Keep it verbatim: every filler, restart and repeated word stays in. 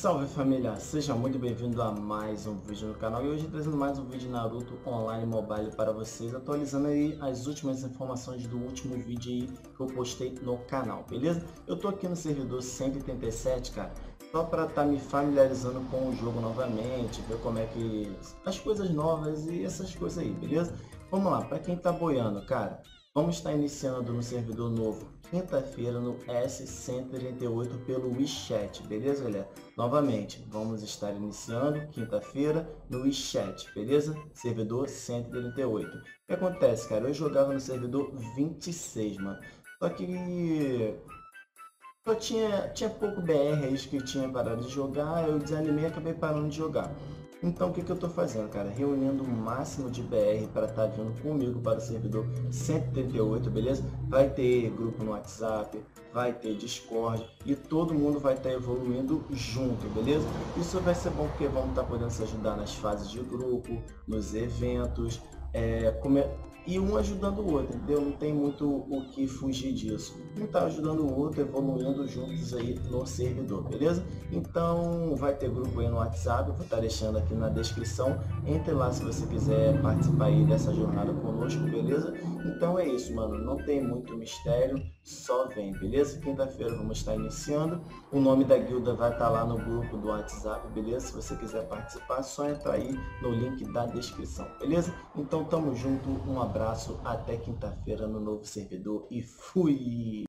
Salve família, seja muito bem-vindo a mais um vídeo no canal e hoje trazendo mais um vídeo de Naruto Online Mobile para vocês, atualizando aí as últimas informações do último vídeo aí que eu postei no canal, beleza? Eu tô aqui no servidor cento e oitenta e sete, cara, só para estar tá me familiarizando com o jogo novamente, ver como é que as coisas novas e essas coisas aí, beleza? Vamos lá, para quem tá boiando, cara, vamos estar iniciando no servidor novo quinta-feira no S cento e trinta e oito pelo WeChat, beleza, galera? Novamente, vamos estar iniciando quinta-feira no WeChat, beleza? Servidor cento e trinta e oito. O que acontece, cara? Eu jogava no servidor vinte e seis, mano. Só que só tinha, tinha pouco B R aí que eu tinha parado de jogar, eu desanimei e acabei parando de jogar. Então o que, que eu estou fazendo, cara? Reunindo o máximo de B R para estar tá vindo comigo para o servidor cento e trinta e oito, beleza? Vai ter grupo no WhatsApp, vai ter Discord e todo mundo vai estar tá evoluindo junto, beleza? Isso vai ser bom porque vamos estar tá podendo se ajudar nas fases de grupo, nos eventos, é, como e um ajudando o outro, entendeu? Não tem muito o que fugir disso. Um tá ajudando o outro, evoluindo juntos aí no servidor, beleza? Então vai ter grupo aí no WhatsApp, eu vou estar deixando aqui na descrição. Entre lá se você quiser participar aí dessa jornada conosco, beleza? Então é isso, mano. Não tem muito mistério, só vem, beleza? Quinta-feira vamos estar iniciando. O nome da guilda vai estar lá no grupo do WhatsApp, beleza? Se você quiser participar, é só entrar aí no link da descrição, beleza? Então tamo junto, um abraço, até quinta-feira no novo servidor e fui!